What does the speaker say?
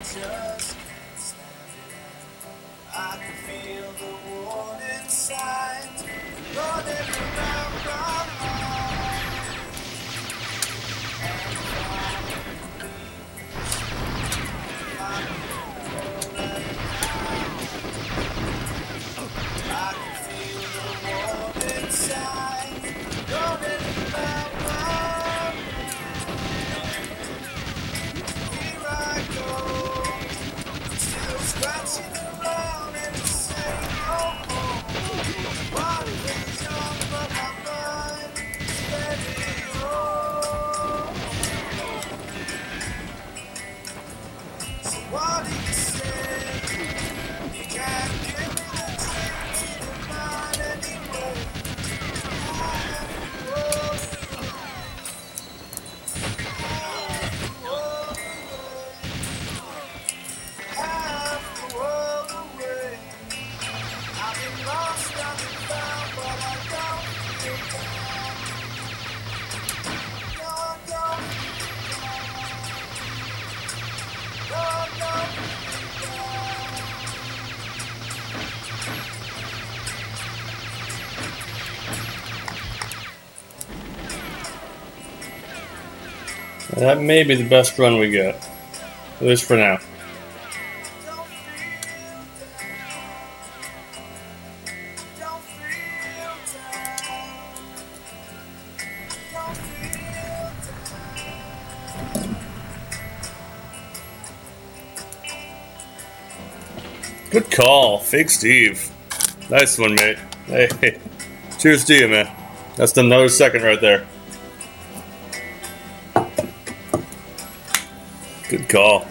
just can't stand it. I can feel the warning signs running around my mind. And I can feel the warning signs running around my mind. Here I go, still scratching around in the same hole. Body is young, but my mind is ready. So what do you say? You can't give me the dreams in your mind anyway. Half the world away. I've been lost, I've been found, but I don't feel down. No, don't feel down. No, don't feel down. That may be the best run we get, at least for now. Don't feel down. Don't feel down. Don't feel down. Good call, Fake Steve. Nice one, mate. Hey, cheers to you, man. That's another second right there. Good call.